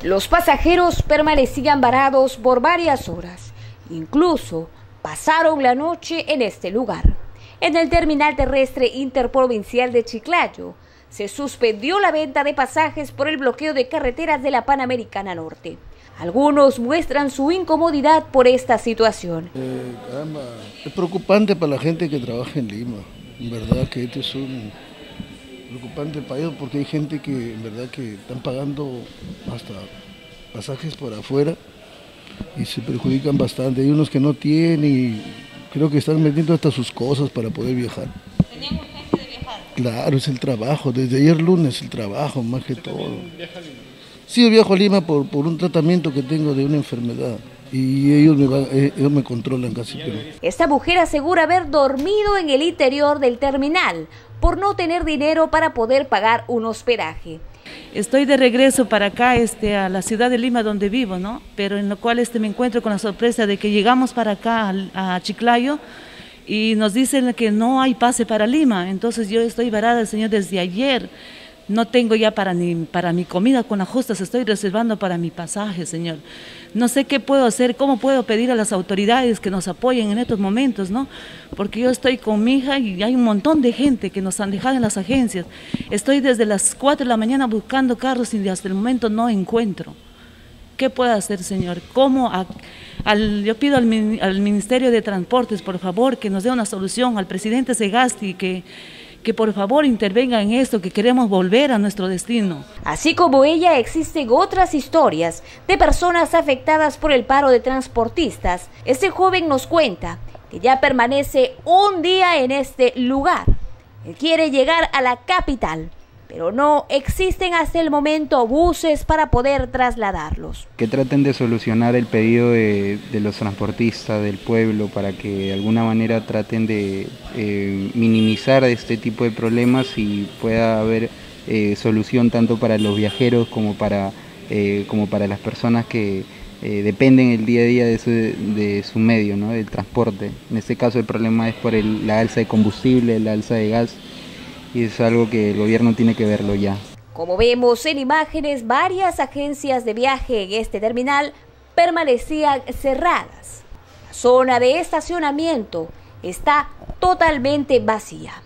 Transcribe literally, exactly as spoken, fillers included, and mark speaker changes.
Speaker 1: Los pasajeros permanecían varados por varias horas, incluso pasaron la noche en este lugar. En el terminal terrestre interprovincial de Chiclayo se suspendió la venta de pasajes por el bloqueo de carreteras de la Panamericana Norte. Algunos muestran su incomodidad por esta situación.
Speaker 2: Eh, caramba, es preocupante para la gente que trabaja en Lima. En verdad que esto es un preocupante para ellos porque hay gente que en verdad que están pagando hasta pasajes por afuera y se perjudican bastante. Hay unos que no tienen y creo que están metiendo hasta sus cosas para poder viajar.
Speaker 3: ¿Tenían urgencia de viajar?
Speaker 2: Claro, es el trabajo. Desde ayer lunes el trabajo más que todo. Sí, yo viajo a Lima por, por un tratamiento que tengo de una enfermedad y ellos me, van, ellos me controlan casi. Pero...
Speaker 1: Esta mujer asegura haber dormido en el interior del terminal por no tener dinero para poder pagar un hospedaje.
Speaker 3: Estoy de regreso para acá, este, a la ciudad de Lima donde vivo, ¿no? Pero en lo cual este, me encuentro con la sorpresa de que llegamos para acá a, a Chiclayo y nos dicen que no hay pase para Lima. Entonces yo estoy varada, señor, desde ayer. No tengo ya para, ni, para mi comida con ajustes, estoy reservando para mi pasaje, señor. No sé qué puedo hacer, cómo puedo pedir a las autoridades que nos apoyen en estos momentos, ¿no? Porque yo estoy con mi hija y hay un montón de gente que nos han dejado en las agencias. Estoy desde las cuatro de la mañana buscando carros y hasta el momento no encuentro. ¿Qué puedo hacer, señor? ¿Cómo? A, al, yo pido al, al Ministerio de Transportes, por favor, que nos dé una solución, al presidente Segasti, que... que por favor intervenga en esto, que queremos volver a nuestro destino.
Speaker 1: Así como ella, existen otras historias de personas afectadas por el paro de transportistas. Este joven nos cuenta que ya permanece un día en este lugar. Él quiere llegar a la capital, pero no existen hasta el momento buses para poder trasladarlos.
Speaker 4: Que traten de solucionar el pedido de, de los transportistas del pueblo para que de alguna manera traten de eh, minimizar este tipo de problemas y pueda haber eh, solución tanto para los viajeros como para, eh, como para las personas que eh, dependen el día a día de su, de su medio, ¿no? Del transporte. En este caso el problema es por el, la alza de combustible, la alza de gas. Y es algo que el gobierno tiene que verlo ya.
Speaker 1: Como vemos en imágenes, varias agencias de viaje en este terminal permanecían cerradas. La zona de estacionamiento está totalmente vacía.